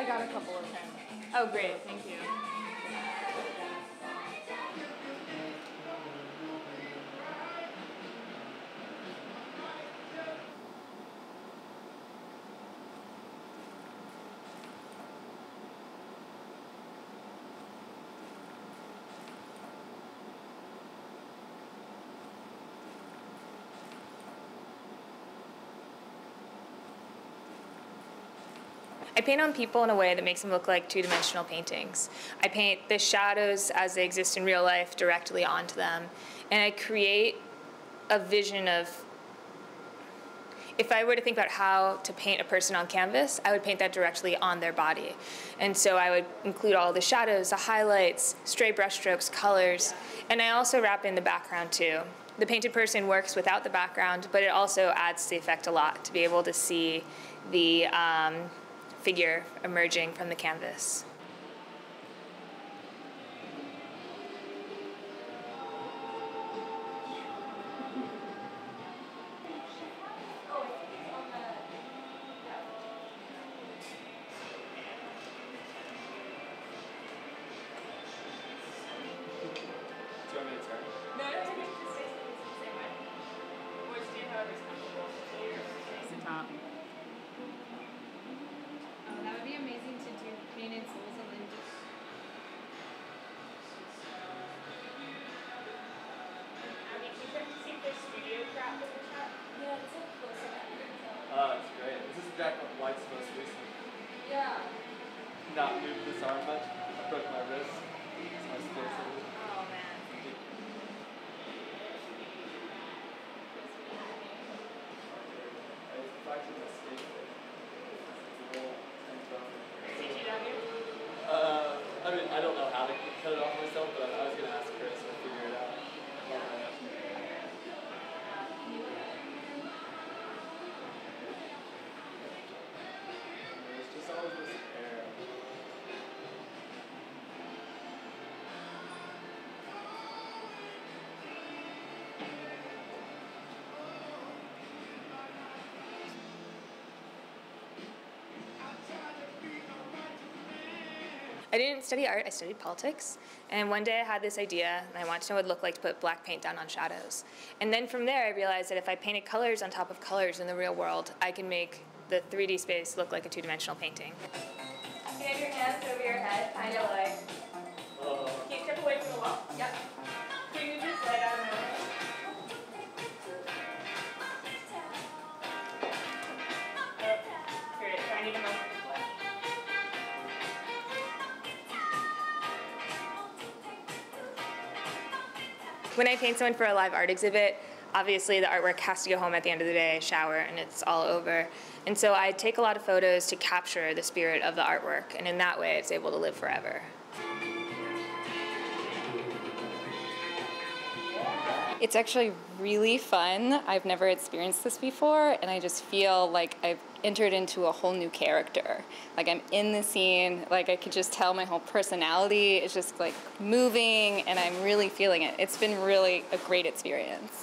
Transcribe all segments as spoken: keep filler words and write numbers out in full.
got a couple of him. Oh, great. Thank you. I paint on people in a way that makes them look like two-dimensional paintings. I paint the shadows as they exist in real life directly onto them, and I create a vision of, if I were to think about how to paint a person on canvas, I would paint that directly on their body. And so I would include all the shadows, the highlights, stray brushstrokes, colors, and I also wrap in the background too. The painted person works without the background, but it also adds to the effect a lot to be able to see the um, figure emerging from the canvas. Amazing to do painted souls and then just I mean, you can see the studio crap in the shot. yeah, it's so close to that. Oh, that's great. This is Jack White's most recent. Yeah. Not moved this arm much. I broke my wrist. It's my space. Oh man. It's actually a mistake. C G W? Uh, I mean, I don't know how to cut it off myself, but I was going to ask Chris to figure it out. Uh, There's just always this air. I didn't study art, I studied politics, and one day I had this idea, and I wanted to know what it looked like to put black paint down on shadows. And then from there I realized that if I painted colors on top of colors in the real world, I can make the three D space look like a two-dimensional painting. You can have your hands over your head, kind of like, Uh, keep step away from the wall. Yep. Can you just lay down there? Oh, great, so I need a moment to flesh. When I paint someone for a live art exhibit, obviously the artwork has to go home at the end of the day, shower, and it's all over. And so I take a lot of photos to capture the spirit of the artwork, and in that way it's able to live forever. It's actually really fun. I've never experienced this before, and I just feel like I've entered into a whole new character. Like I'm in the scene, like I could just tell my whole personality is just like moving, and I'm really feeling it. It's been really a great experience.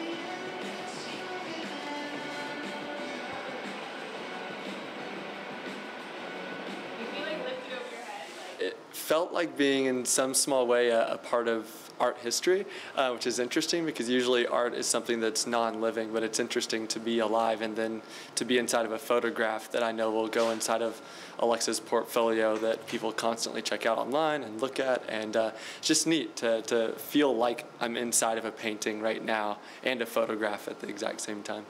You feel like lifted over your head? Like it felt like being in some small way a, a part of art history, uh, which is interesting because usually art is something that's non-living, but it's interesting to be alive and then to be inside of a photograph that I know will go inside of Alexa's portfolio that people constantly check out online and look at, and uh, it's just neat to, to feel like I'm inside of a painting right now and a photograph at the exact same time.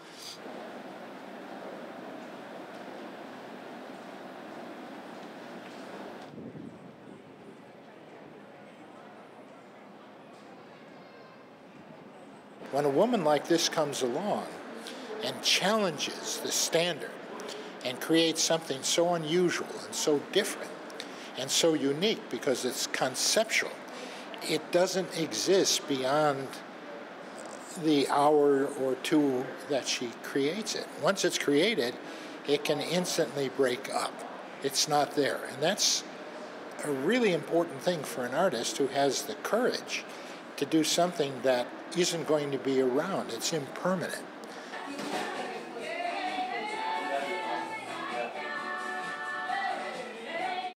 When a woman like this comes along and challenges the standard and creates something so unusual and so different and so unique because it's conceptual, it doesn't exist beyond the hour or two that she creates it. Once it's created, it can instantly break up. It's not there. And that's a really important thing for an artist who has the courage to do something that isn't going to be around. It's impermanent.